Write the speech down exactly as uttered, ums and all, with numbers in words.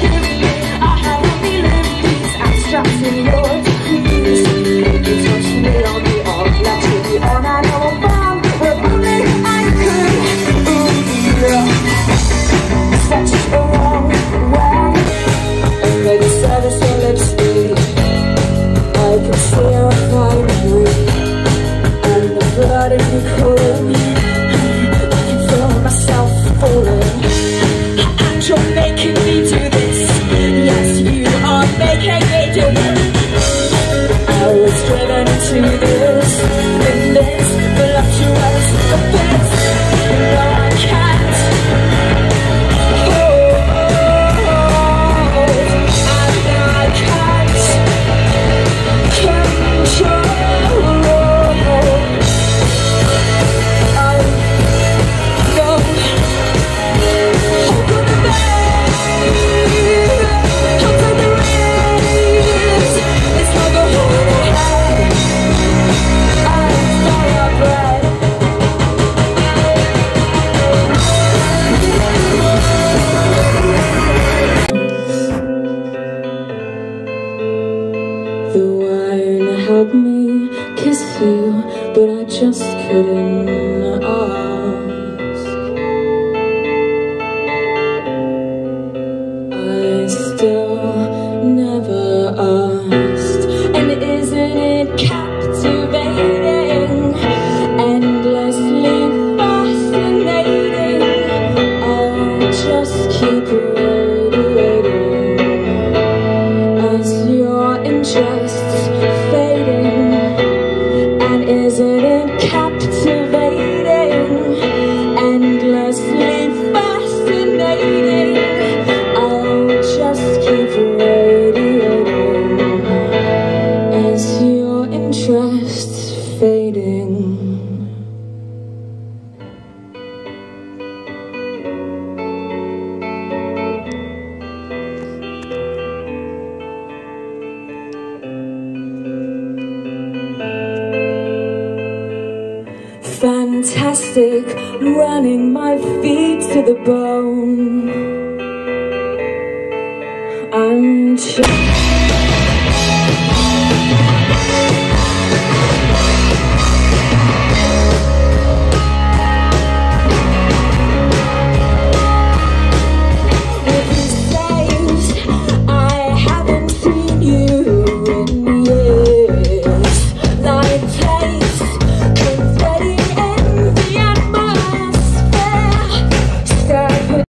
Help me kiss you, but I just couldn't ask. I still never asked. And isn't it captivating, endlessly fascinating? I'll just keep radiating as your interests fading. And isn't it captivating, endlessly fascinating? I'll just keep radiating as your interests fading. Fantastic, running my feet to the bone. I'm just